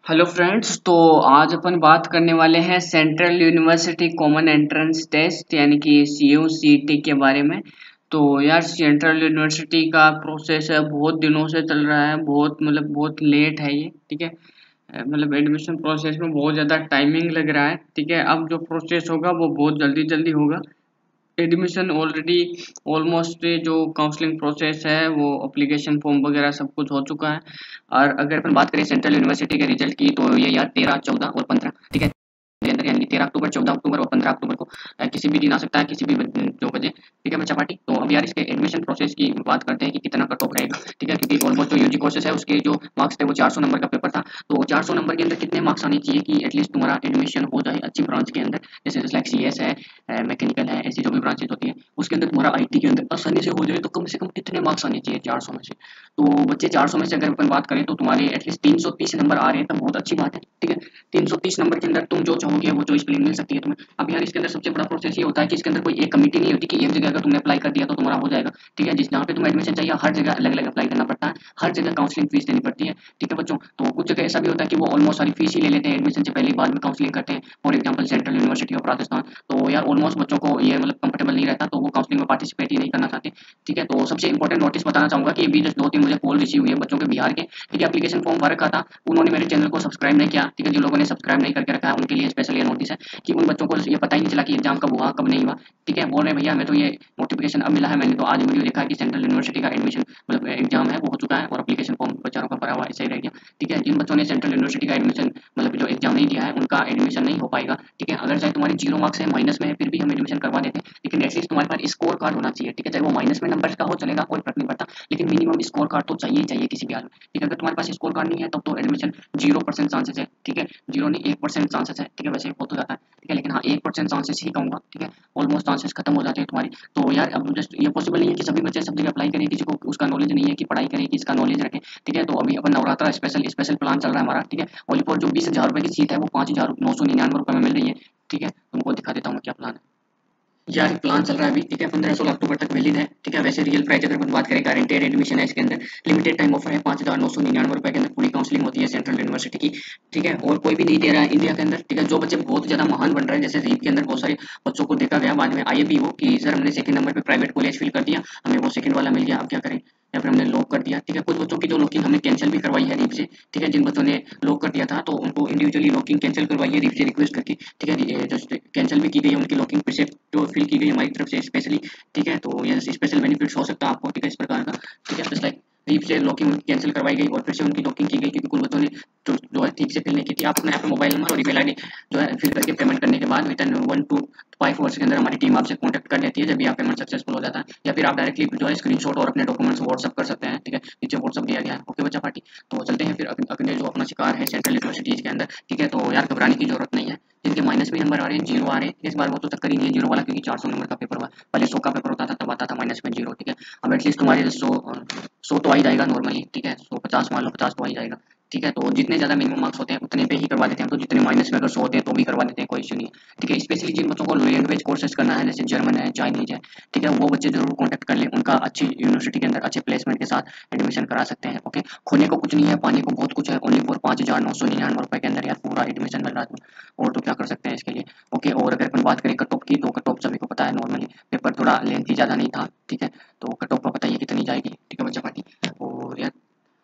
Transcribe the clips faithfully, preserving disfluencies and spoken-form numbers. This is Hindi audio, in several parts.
हेलो फ्रेंड्स, तो आज अपन बात करने वाले हैं central university common entrance test यानी कि सी यू सी टी के बारे में। तो यार सेंट्रल यूनिवर्सिटी का प्रोसेस है, बहुत दिनों से चल रहा है, बहुत मतलब बहुत लेट है ये। ठीक है, अ, मतलब एडमिशन प्रोसेस में बहुत ज़्यादा टाइमिंग लग रहा है। ठीक है, अब जो प्रोसेस होगा वो बहुत जल्दी जल्दी होगा। एडमिशन ऑलरेडी ऑलमोस्ट जो काउंसलिंग प्रोसेस है वो एप्लीकेशन फॉर्म वगैरह सब कुछ हो चुका है। और अगर अपन बात करें सेंट्रल यूनिवर्सिटी के रिजल्ट की, तो ये यार तेरह चौदह और पंद्रह, ठीक है, के अंदर यानी तेरह अक्टूबर, चौदह अक्टूबर और पंद्रह अक्टूबर को अ, किसी भी दिन आ सकता है, किसी भी बज- दो बजे। ठीक है बच्चा पार्टी। तो अब यार इसके एडमिशन प्रोसेस की बात करते हैं कि कितना कट ऑफ रहेगा। ठीक है, क्योंकि ऑलमोस्ट जो यूजी कोर्सेज है उसके जो मार्क्स थे वो चार सौ नंबर का पेपर था। तो चार सौ नंबर के अंदर कितने मार्क्स आने चाहिए कि एटलीस्ट तुम्हारा एडमिशन हो जाए अच्छी ब्रांच के अंदर, जैसे लाइक सी एस है, मैकेनिकल है, ऐसी जो भी ब्रांचेज होती है उसके अंदर तुम्हारा आई टी के अंदर आसानी से हो जाए, तो कम से कम कितने मार्क्स आने चाहिए चार सौ में से। तो बच्चे चार सौ में से अगर अपन बात करें तो तुम्हारे एटलीस्ट तीन सौ तीस नंबर आ रहे हैं, तो बहुत अच्छी बात है। ठीक है, तीन सौ तीस नंबर के अंदर तुम जो चाहोगे वो चॉइस फिलिंग मिल सकती है तुम्हें। अब यार इसके अंदर सबसे बड़ा प्रोसेस ये होता है कि इसके अंदर कोई एक कमिटी नहीं होती कि एक जगह अगर तुमने अप्लाई कर दिया तो तुम्हारा हो जाएगा। ठीक है, जिस जहाँ पे तुम्हें एडमिशन चाहिए हर जगह अलग अलग अप्लाई करना पड़ता है, हर जगह काउंसलिंग फीस देनी पड़ती है। ठीक है बच्चों, तो कुछ जगह ऐसा भी होता है कि वो ऑलमोस्ट सारी फीस ही ले लेते हैं एडमिशन से पहले, बाद में काउंसलिंग करते हैं। For example central university of Rajasthan. तो यार ऑलमोस्ट बच्चों को ये मतलब कंफर्टेबल नहीं रहता, तो वो काउंसलिंग में पार्टिसिपेट ही नहीं करना चाहते। ठीक है, तो सबसे इंपॉर्टेंट नोटिस बताना चाहूंगा कि अभी जस्ट दो तीन मुझे कॉल रिसीव हुई है बच्चों के बिहार के। ठीक है, एप्लीकेशन फॉर्म भर रखा था, उन्होंने मेरे चैनल को सब्सक्राइब नहीं किया। ठीक है, जिन लोगों ने सब्सक्राइब नहीं करके रखा है उनके लिए स्पेशल ये नोटिस है कि उन बच्चों को ये पता ही नहीं चला कि एग्जाम कब हुआ कब नहीं हुआ। ठीक है, बोल रहे हैं भैया हमें तो ये नोटिफिकेशन अब मिला है, मैंने तो आज वीडियो देखा कि सेंट्रल यूनिवर्सिटी का एडमिशन मतलब एग्जाम है वो हो चुका है और एप्लीकेशन फॉर्म बेचारों का भरा हुआ ऐसे ही रह गया। ठीक है, जिन बच्चों ने सेंट्रल यूनिवर्सिटी का एडमिशन मतलब जो एग्जाम नहीं दिया है उनका एडमिशन नहीं हो पाएगा। ठीक है, अगर चाहे तुम्हारी जीरो मार्क्स है, माइनस में है, फिर भी हम एडमिशन करवा देते हैं, लेकिन एटलीस्ट तुम्हारे पास स्कोर कार्ड होना चाहिए। ठीक है, चाहे वो माइनस में नंबर का हो चलेगा, कोई फर्क नहीं पड़ता, लेकिन मिनिमम स्कोर कार्ड तो चाहिए ही चाहिए किसी भी हाल में। ठीक है, अगर तुम्हारे पास स्कोर कार्ड नहीं है तब तो एडमिशन जीरो परसेंट चांसेस है। ठीक है, जीरो नहीं एक परसेंट चांसेस है। ठीक है, वैसे हो तो जाता है। ठीक है, लेकिन हाँ एक परसेंट चांसेस ही कहूँगा। ठीक है, ऑलमोस्ट चांसेस खत्म हो जाते हैं तुम्हारी। तो यार अब जस्ट ये पॉसिबल नहीं है कि सभी बच्चे सब जगह अप्लाई करें, किसी को उसका नॉलेज नहीं है कि पढ़ाई करें कि इसका नॉलेज रखें। ठीक है, तो अभी अपन नवरात्रा स्पेशल स्पेशल प्लान चल रहा है हमारा। ठीक है, ओनली फॉर जो बीस हजार रुपए की सीट है वो पाँच हजार नौ सौ निन्यानवे रुपए में मिल रही है। ठीक है, तुमको दिखा देता हूँ क्या प्लान है। यार प्लान चल रहा है अभी। ठीक है, पंद्रह सोलह अक्टूबर तक वैलिड है। ठीक है, वैसे रियल प्राइस अगर अपन बात करें, गारंटेड एडमिशन है इसके अंदर, लिमिटेड टाइम ऑफर है, पाँच हजार नौ सौ निन्यानवे रुपए के अंदर पूरी काउंसलिंग होती है सेंट्रल यूनिवर्सिटी की। ठीक है, और कोई भी नहीं दे रहा है इंडिया के अंदर। ठीक है, जो बच्चे बहुत ज्यादा महान बन रहे हैं, जैसे रीप के अंदर बहुत सारे बच्चों को देखा गया बाद में आए भी हो कि सर हमने सेकंड नंबर पे प्राइवेट कॉलेज फिल कर दिया, हमें वो सेकंड वाला मिल गया, अब क्या करें, या फिर हमने लॉक कर दिया। ठीक है, कुछ बच्चों की जो लॉकिंग हमने कैंसिल भी करवाई है रीप से। ठीक है, जिन बच्चों ने लॉक कर दिया था तो उनको इंडिविजुअली लॉकिंग कैंसिल करवाई है रीप से रिक्वेस्ट करके। ठीक है, ये जस्ट कैंसिल भी की गई है उनकी लॉकिंग, फिर से जो फिल की गई है हमारी तरफ से स्पेशली। ठीक है, तो ये स्पेशल बेनिफिट्स हो सकता है आपको। ठीक है, इस प्रकार का। ठीक है, जस्ट लाइक रीप से लॉकिंग कैंसिल करवाई गई और फिर से उनकी लॉकिंग की गई, क्योंकि कुछ बच्चों ने जो जो है ठीक से फिल नहीं की थी। आप अपने यहाँ पे मोबाइल नंबर और ईमेल आईडी जो है फिल करके पेमेंट करने के बाद within one two five hours के अंदर हमारी टीम आपसे कॉन्टैक्ट कर लेती है जब भी आप पेमेंट सक्सेसफुल हो जाता है, या फिर आप डायरेक्टली जो है स्क्रीनशॉट और अपने डॉक्यूमेंट्स व्हाट्सअप कर सकते हैं। ठीक है, नीचे व्हाट्सअप दिया गया है। ओके बच्चा पार्टी, तो चलते हैं फिर अग- अगले जो अपना शिकार है सेंट्रल यूनिवर्सिटीज के अंदर। ठीक है, तो यार घबराने की जरूरत नहीं है। जिनके माइनस में नंबर आ रहे हैं, जीरो आ रहे हैं, इस बार वो तो चक्कर ही नहीं है जीरो वाला, क्योंकि चार सौ नंबर का पेपर हुआ। पहले सौ का पेपर होता था तब आता था माइनस में जीरो। ठीक है, अब एटलीस्ट तुम्हारे सौ सौ तो आ ही जाएगा नॉर्मली। ठीक है, सौ पचास मान लो, पचास तो आ ही जाएगा। ठीक है, तो जितने ज्यादा मिनिमम मार्क्स होते हैं उतने पे ही करवा देते हैं, तो जितने माइनस में अगर सौ होते हैं तो भी करवा देते हैं, कोई इश्यू नहीं है। ठीक है, स्पेशली जिन बच्चों को लैंग्वेज कोर्सेज करना है, जैसे जर्मन है, चाइनीज है, ठीक है, वो बच्चे जरूर कॉन्टैक्ट कर लें, उनका अच्छी यूनिवर्सिटी के अंदर अच्छे प्लेसमेंट के साथ एडमिशन करा सकते हैं। ओके, खोने को कुछ नहीं है, पाने को बहुत कुछ है, ओनली फॉर पाँच हजार नौ सौ निन्यानवे रुपए के अंदर यार पूरा एडमिशन मिल रहा है, और तो क्या कर सकते हैं इसके लिए। ओके, और अगर अपन बात करें कट ऑफ की, तो कट ऑफ सभी को पता है, नॉर्मली पेपर थोड़ा लेंथी ज्यादा नहीं था। ठीक है, तो कट ऑफ बताइए कितनी जाएगी। ठीक है बच्चा पार्टी, और यार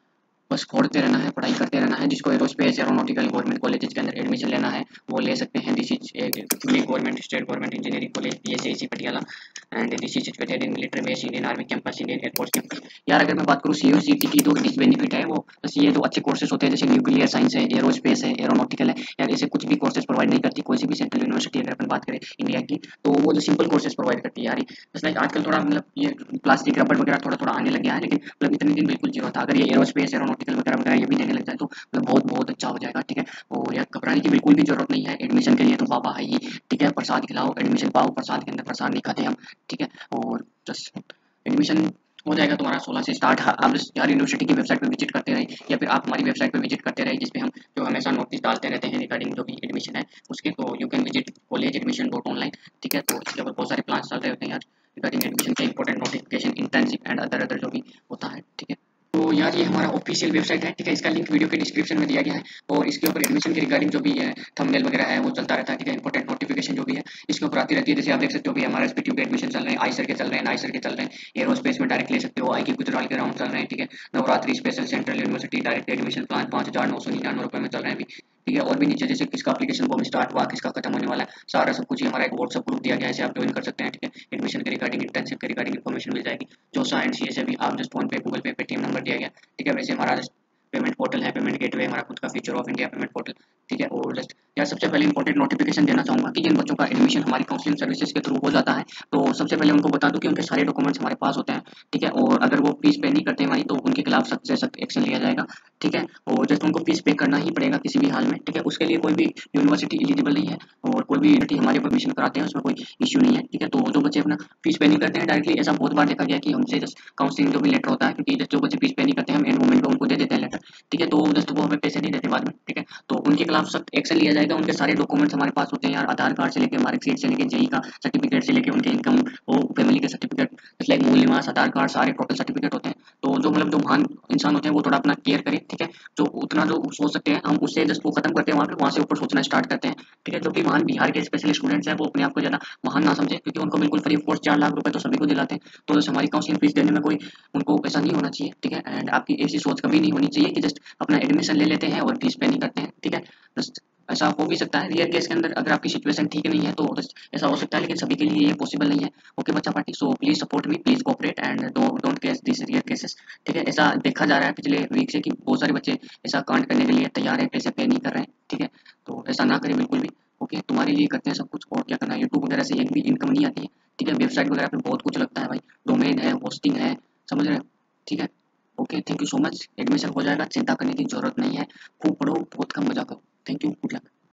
बस पढ़ते रहना है, पढ़ाई करते रहना है। जिसको एरोस्पेस एरोनॉटिकल गवर्नमेंट कॉलेजेस के अंदर एडमिशन लेना है वो ले सकते हैं। This is fully government state government engineering college PSAC Patiala, and this is situated in military base, Indian army campus, Indian air force campus. यार अगर मैं बात करूँ सीयूसीटी की, तो डिस बेनिफिट है वो, बस ये जो अच्छे कोर्सेज होते हैं जैसे न्यूक्लियर साइंस है, एरोस्पेस है, एरोनॉटिकल है, यार ऐसे कुछ भी कोर्सेज प्रोवाइड नहीं करती कोई सी भी सेंट्रल यूनिवर्सिटी। अगर अपन बात करें इंडिया की, तो वो जो सिंपल कोर्सेज प्रोवाइड करती है यार, बस लाइक आजकल थोड़ा मतलब ये प्लास्टिक रबड़ वगैरह थोड़ा थोड़ा आने लग गया है, लेकिन मतलब इतने दिन बिल्कुल जीरो था। अगर ये एरोस्पेस एरोनॉटिकल वगैरह वगैरह ये भी देने लग जाए तो मतलब बहुत बहुत अच्छा हो जाएगा। ठीक है, और यार घबराने की बिल्कुल भी जरूरत नहीं है, एडमिशन के लिए तो बाबा है ही। ठीक है, प्रसाद खिलाओ, एडमिशन पाओ, प्रसाद के अंदर प्रसाद नहीं खाते हम। ठीक है, और जस्ट एडमिशन हो जाएगा तुम्हारा सोलह से स्टार्ट। आप यार यूनिवर्सिटी की वेबसाइट पे विजिट करते रहे, या फिर आप हमारी वेबसाइट पे विजिट करते रहे, जिसपे हम जो हमेशा नोटिस डालते रहते हैं रिगार्डिंग जो भी एडमिशन है उसके, तो you can visit college admission dot online. ठीक है, तो इसके ऊपर बहुत सारे प्लान्स चल रहे होते हैं यार रिगार्डिंग एडमिशन के, important notification, internship and other other जो भी होता है। ठीक है, तो तो यार ये हमारा ऑफिशियल वेबसाइट है, ठीक है। इसका लिंक वीडियो के डिस्क्रिप्शन में दिया गया है और इसके ऊपर एडमिशन के रिगार्डिंग जो भी है थंबनेल वगैरह है वो चलता रहता है, ठीक है। इंपॉर्टेंट नोटिफिकेशन जो भी है इसके ऊपर आती रहती है। जैसे आप देख सकते हो भी हमारा एसपीटीयू के एडमिशन चल रहे हैं, आईसर के चल रहे हैं, नाइसर के चल रहे हैं, एरोस्पेस में डायरेक्ट ले सकते हो, आई के गुजराल के राउंड चल रहे हैं, ठीक है। Navratri special central university direct admission plan पाँच हजार नौ सौ निन्यानवे रुपए में चल रहे हैं अभी, ठीक है। और भी नीचे जैसे किसका एप्लीकेशन फॉर्म स्टार्ट हुआ, किसका खत्म होने वाला है, सारा सब कुछ ही हमारा एक व्हाट्सएप ग्रुप दिया गया है, इसे आप ज्वाइन कर सकते हैं, ठीक है। एडमिशन के रिगार्डिंग इंटर्नशिप के रिगार्डिंग इन्फॉर्मेशन मिल जाएगी। जो सा एंड सी एस भी आप जस्ट फोन पे गूगल पे पेटीएम नंबर दिया गया, ठीक है। वैसे हमारा पेमेंट पोर्टल है, पेमेंट गेटवे हमारा खुद का feature of India payment portal, ठीक है। और जस्ट यार सबसे पहले इंपॉर्टेंट नोटिफिकेशन देना चाहूंगा कि जिन बच्चों का एडमिशन हमारी काउंसलिंग सर्विसेज के थ्रू हो जाता है तो सबसे पहले उनको बता दूं कि उनके सारे डॉक्यूमेंट्स हमारे पास होते हैं, ठीक है। और अगर वो फीस पे नहीं करते हमारी तो उनके खिलाफ सख्त से सख्त एक्शन लिया जाएगा, ठीक है। और जस्ट उनको फीस पे करना ही पड़ेगा किसी भी हाल में, ठीक है। उसके लिए कोई भी यूनिवर्सिटी एलिजिबल नहीं है और कोई भी यूनिवर्सिटी हमारे परमिशन कराते हैं उसमें कोई इश्यू नहीं है, ठीक है। तो जो बच्चे अपना फीस पे नहीं करते हैं डायरेक्टली, ऐसा बहुत बार देखा गया कि हमसे जस्ट काउंसलिंग जो भी लेटर होता है, क्योंकि जो बच्चे फीस पे नहीं करते हैं हम एंड मोमेंट पे उनको दे देते हैं लेटर, ठीक है। तो जस्ट वो हमें पैसे नहीं देते बाद में, ठीक है। तो उनके खिलाफ सख्त एक्शन लिया जाएगा। उनके सारे डॉक्यूमेंट्स हमारे पास होते हैं यार, आधार कार्ड से लेके मार्कशीट से लेके जेई का सर्टिफिकेट से लेके उनके इनकम वो फैमिली के सर्टिफिकेट जैसे लाइक मूल निवास आधार कार्ड सारे टोटल सर्टिफिकेट होते हैं। तो जो मतलब जो महान इंसान होते हैं वो थोड़ा अपना केयर करें, ठीक है। जो उतना जो सोच सकते हैं हम उससे जस्ट वो खत्म करते हैं, वहाँ पे वहाँ से ऊपर सोचना स्टार्ट करते हैं, ठीक है। जो कि महान बिहार के स्पेशल स्टूडेंट्स हैं वो अपने आप को ज्यादा महान ना समझे, क्योंकि उनको बिल्कुल फ्री ऑफ कॉस्ट चार लाख रुपए तो सभी को दिलाते हैं। तो जैसे हमारी काउंसलिंग फीस देने में कोई उनको ऐसा नहीं होना चाहिए, ठीक है। एंड आपकी ऐसी सोच कभी नहीं होनी चाहिए कि जस्ट अपना एडमिशन ले लेते हैं और फीस पे नहीं करते हैं, ठीक है। जस्ट ऐसा हो भी सकता है रियल केस के अंदर, अगर आपकी सिचुएशन ठीक नहीं है तो ऐसा हो सकता है, लेकिन सभी के लिए ये पॉसिबल नहीं है। ओके बच्चा party, so please support me, please cooperate and don't case this real cases, ठीक है। ऐसा देखा जा रहा है पिछले वीक से कि बहुत सारे बच्चे ऐसा कांड करने के लिए तैयार है, पैसे पे नहीं कर रहे हैं, ठीक है। तो ऐसा ना करें बिल्कुल भी, ओके। तुम्हारे लिए करते हैं सब कुछ, और क्या करना है। यूट्यूब वगैरह से एक भी इनकम नहीं आती है, ठीक है। वेबसाइट वगैरह पे बहुत कुछ लगता है भाई, डोमेन है, होस्टिंग है, समझ रहे हो, ठीक है। Okay, thank you so much. Admission हो जाएगा, चिंता करने की जरूरत नहीं है। खूब पढ़ो, बहुत कम मजा करो। Thank you, good luck.